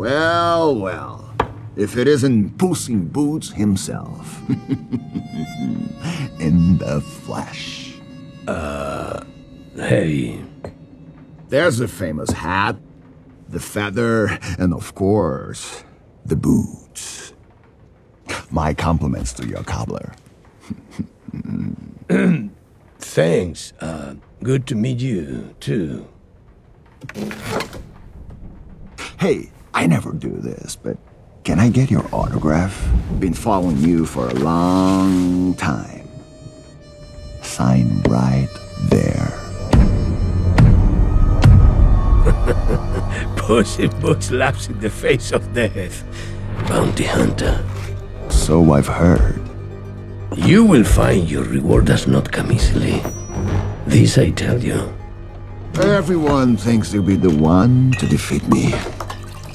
Well, well. If it isn't Puss in Boots himself. In the flesh. Hey. There's the famous hat, the feather, and of course, the boots. My compliments to your cobbler. Thanks. Good to meet you, too. Hey, I never do this, but can I get your autograph? Been following you for a long time. Sign right there. Puss in Boots laughs in the face of death. Bounty hunter. So I've heard. You will find your reward does not come easily. This I tell you. Everyone thinks they'll be the one to defeat me.